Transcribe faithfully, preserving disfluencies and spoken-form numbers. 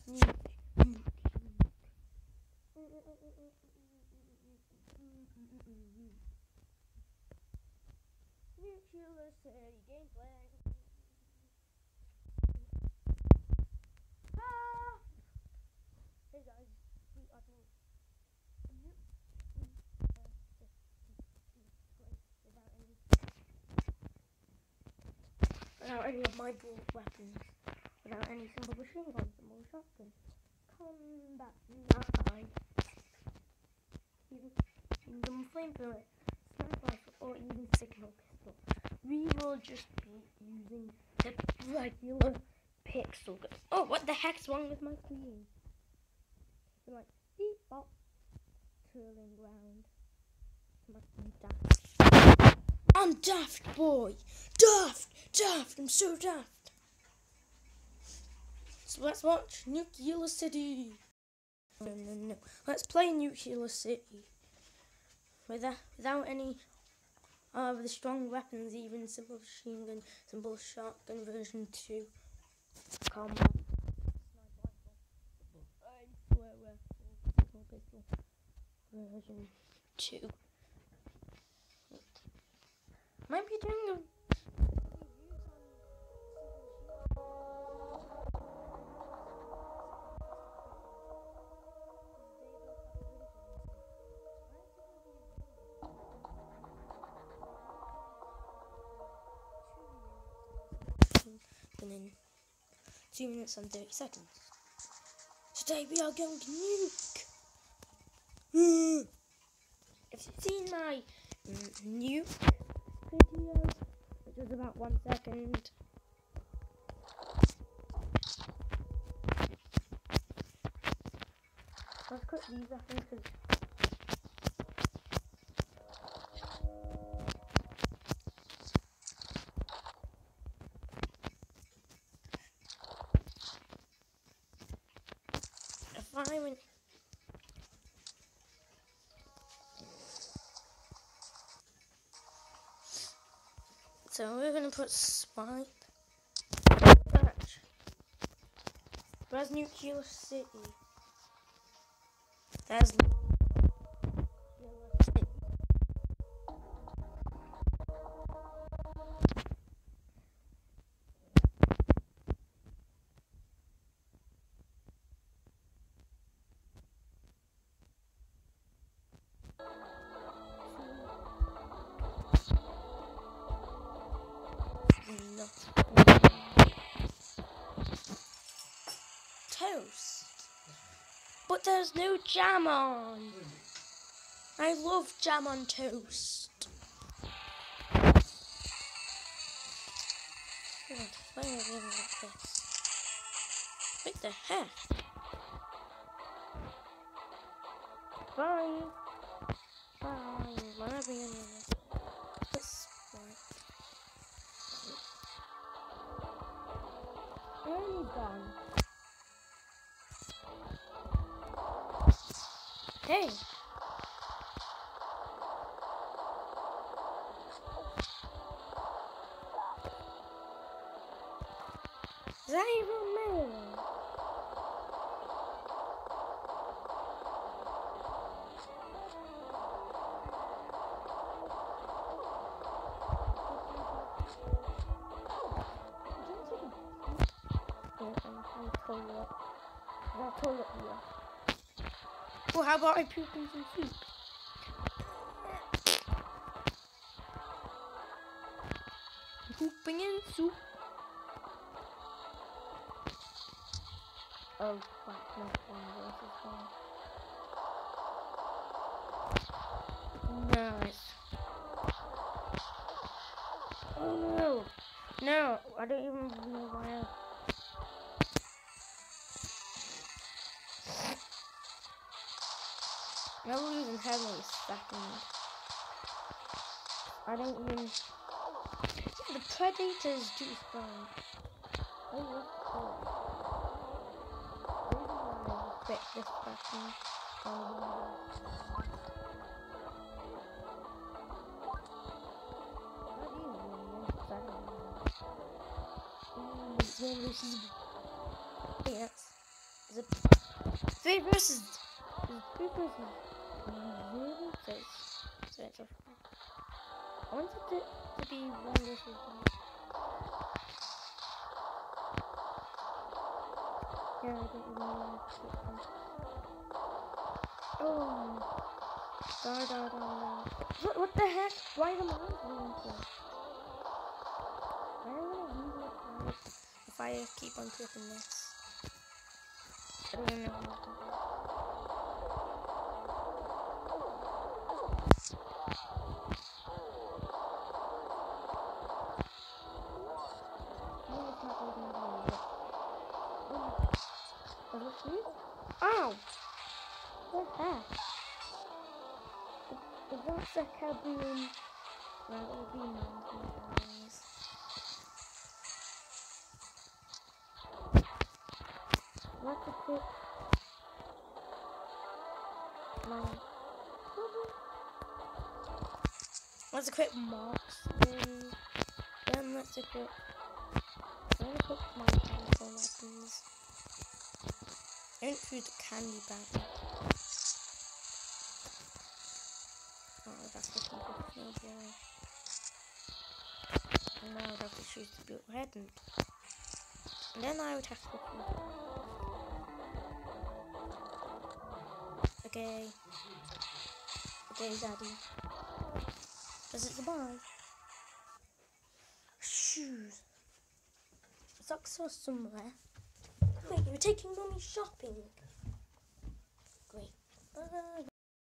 Nuclear City gameplay. Ah! Hey guys, we are doing nu- uh, this gameplay without any without any of my bullet weapons, without any simple machine gun, simple shotgun, combat nine, even even flamethrower, sniper rifle, or even signal pistol. We will just be using the regular pixel gun. Oh, what the heck's wrong with my screen? It's like default turning round. I'm daft. I'm daft, boy. Daft, daft. I'm so daft. So let's watch Nuclear City. No, no, no. Let's play Nuclear City without without any of the strong weapons, even simple machine gun, simple shotgun version two combat. I swear we're full pistol version two. Might be doing a and then two minutes and thirty seconds. Today we are going to nuke. Mm. If you've seen my mm, nuke video, which was about one second, let's cut these I think because if I went so we're gonna put swipe search. Where's Nuclear City? There's Nuclear City. No. Toast. But there's no jam on. I love jam on toast. Why am I doing like this? What the heck? Fine. Fine. Whatever you need. This one. I'm done. Hey. Is that even me? Toilet. That toilet here. Well, how about I poop in some soup? Pooping in soup. Oh, fuck, no fun. This is fun. Nice. Oh no! No, I don't even know why I... I don't even have any second. I don't even... The predators do spawn. Oh, look. Oh. Maybe I will quit this second. Um, Yes. There's a Three versus. Three versus. Zero. So it's, so it's a I want it to, to be one versus one. Yeah, I don't really want to put them. Oh. Da da da da. What, what the heck? Why am I doing this? I don't want to lose my life if I keep on clicking this. I don't even know how I can do it. No, it's not holding me yet. Oh. Is it you? Ow! What the heck? Is that the kaboom? Well, it will be mountains. Let's equip my. Let's equip Marks. Then, then let's equip. I'm gonna equip my powerful weapons. I went through the candy bag. Oh, that's fifteen fifteen, no boy. And now I'd have to choose the build head and, and then I would have to go through. Okay. Okay, Daddy. Does it goodbye? Shoes. Socks are somewhere. Wait, you're taking Mommy shopping? Great. Uh,